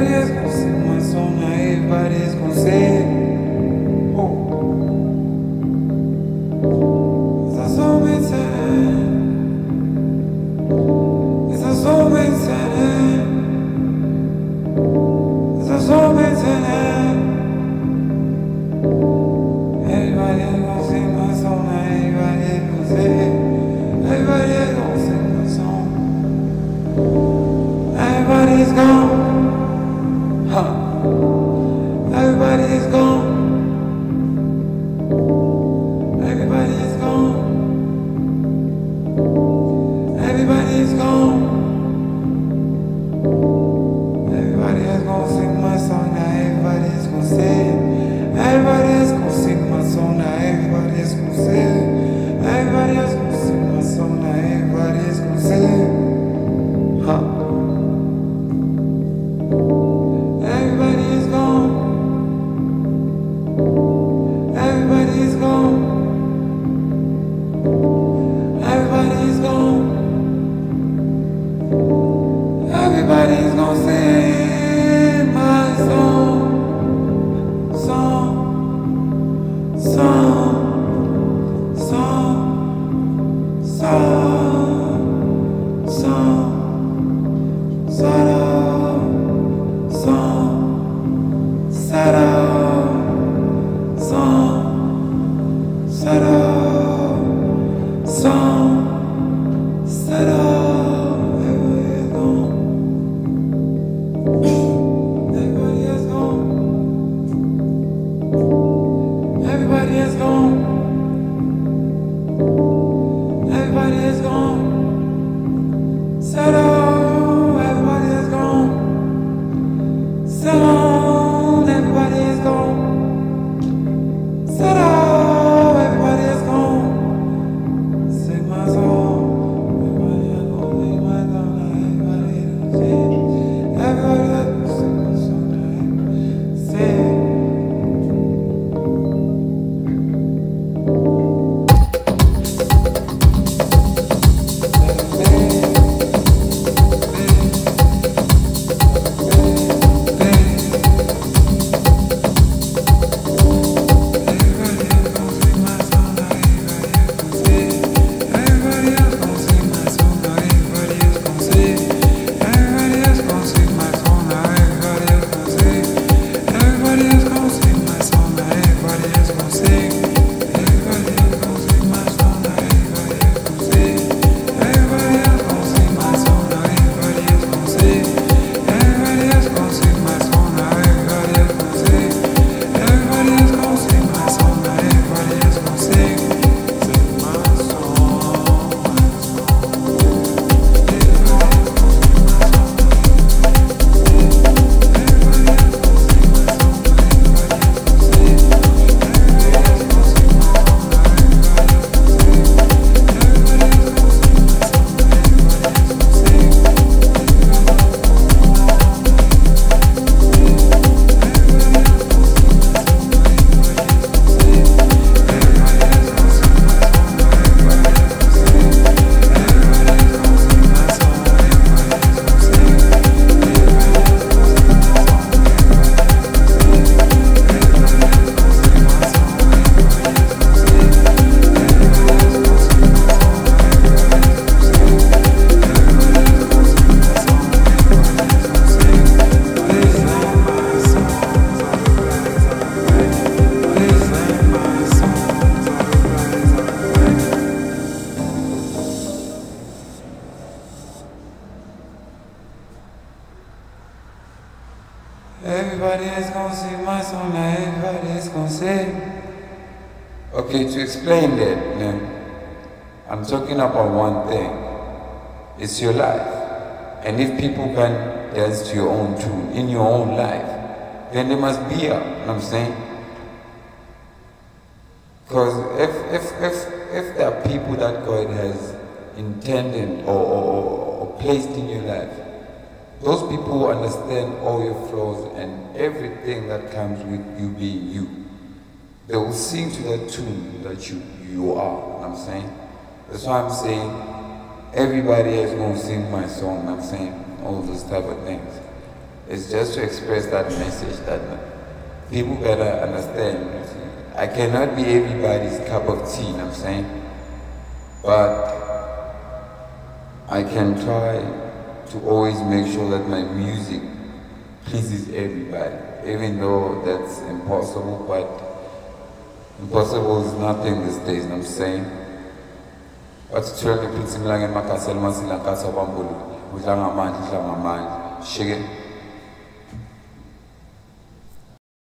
Everybody is gonna sing my song, now everybody is gonna say it. It's a soulmate time. It's a soulmate time. It's a soulmate time. Everybody is gonna sing my song, now everybody is gonna say it. Everybody is gonna sing my song. Everybody is gone. Everybody is gone. Everybody is gone. Everybody is gone. Everybody is gonna sing my song, now everybody is gonna say it. Everybody is gonna sing my song, now everybody is gonna say it. Everybody is gonna sing my song, now everybody is gonna say it. Everybody is gone. Everybody is gone. Everybody is gone. Everybody is gonna sing my song. Song. Song. Song. Song. Song. Song. Song. Settle, song, settle, song, settle. Everybody is gone. Everybody is gone. Everybody is gone. Everybody is gone. Settle. Everybody is gone. Settle. Everybody is gone. Settle. Everybody is gone. Sing my song. Everybody is gonna sing my song. Everybody is gonna sing. Everybody is gonna sing my song. Sing. Everybody is gonna sing my song, now everybody is gonna sing. Okay, to explain that, then, I'm talking about one thing. It's your life. And if people can dance to your own tune, in your own life, then they must be up, you know what I'm saying? Because if there are people that God has intended or placed in your life, those people who understand all your flaws and everything that comes with you being you, they will sing to that tune that you are, you know what I'm saying? That's why I'm saying everybody is going to sing my song, I'm saying all those type of things. It's just to express that message that people gotta understand. I cannot be everybody's cup of tea, you know what I'm saying? But I can try to always make sure that my music pleases everybody, even though that's impossible, but impossible is nothing these days, you know what I'm saying? But to tell the people, I'm going to shake it.